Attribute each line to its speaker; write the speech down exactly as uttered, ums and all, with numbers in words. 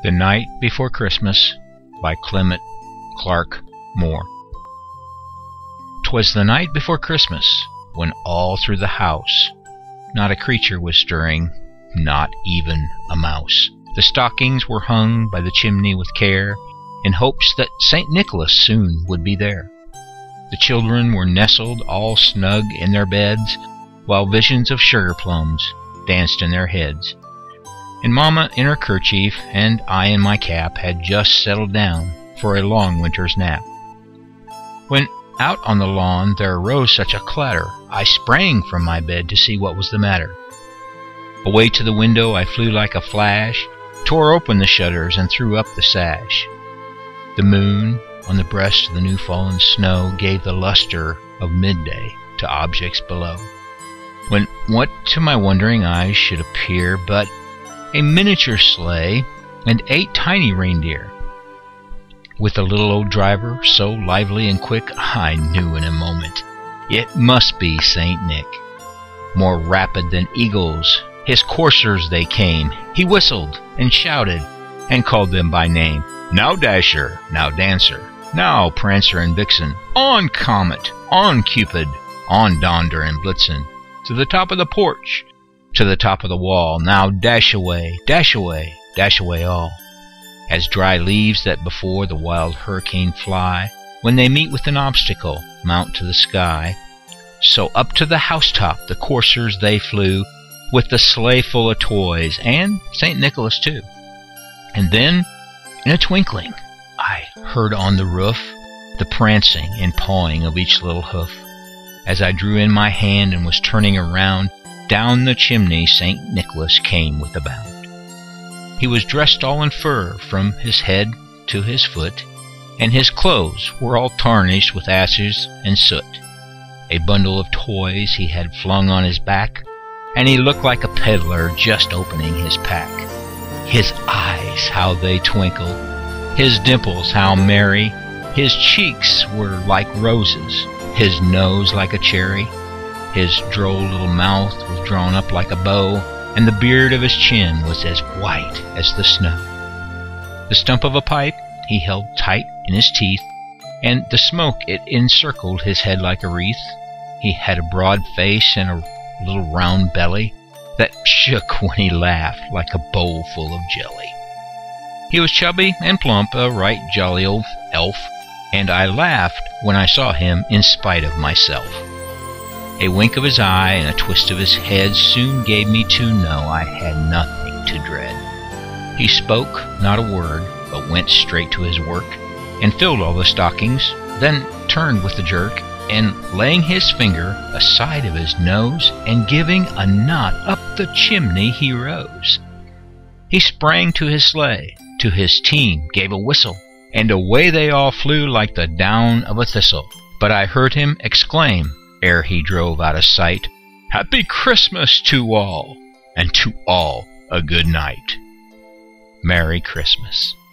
Speaker 1: The Night Before Christmas by Clement Clarke Moore. 'Twas the night before Christmas, when all through the house not a creature was stirring, not even a mouse. The stockings were hung by the chimney with care, in hopes that Saint Nicholas soon would be there. The children were nestled all snug in their beds, while visions of sugar plums danced in their heads. And Mamma in her kerchief and I in my cap had just settled down for a long winter's nap, when out on the lawn there arose such a clatter, I sprang from my bed to see what was the matter. Away to the window I flew like a flash, tore open the shutters and threw up the sash. The moon on the breast of the new-fallen snow gave the luster of midday to objects below, when what to my wondering eyes should appear but a miniature sleigh and eight tiny reindeer, with a little old driver so lively and quick I knew in a moment it must be Saint Nick. More rapid than eagles his coursers they came. He whistled and shouted and called them by name. Now Dasher, now Dancer, now Prancer and Vixen, on Comet, on Cupid, on Donder and Blitzen, to the top of the porch, to the top of the wall. Now dash away, dash away, dash away all. As dry leaves that before the wild hurricane fly, when they meet with an obstacle, mount to the sky, so up to the housetop the coursers they flew, with the sleigh full of toys, and Saint Nicholas too. And then, in a twinkling, I heard on the roof the prancing and pawing of each little hoof. As I drew in my hand and was turning around, down the chimney Saint Nicholas came with a bound. He was dressed all in fur from his head to his foot, and his clothes were all tarnished with ashes and soot. A bundle of toys he had flung on his back, and he looked like a peddler just opening his pack. His eyes, how they twinkled, his dimples, how merry, his cheeks were like roses, his nose like a cherry, his droll little mouth was drawn up like a bow, and the beard of his chin was as white as the snow. The stump of a pipe he held tight in his teeth, and the smoke it encircled his head like a wreath. He had a broad face and a little round belly that shook when he laughed like a bowl full of jelly. He was chubby and plump, a right jolly old elf, and I laughed when I saw him in spite of myself. A wink of his eye and a twist of his head soon gave me to know I had nothing to dread. He spoke not a word, but went straight to his work, and filled all the stockings, then turned with a jerk, and laying his finger aside of his nose, and giving a knot up the chimney he rose. He sprang to his sleigh, to his team gave a whistle, and away they all flew like the down of a thistle. But I heard him exclaim, ere he drove out of sight, Happy Christmas to all, and to all a good night. Merry Christmas.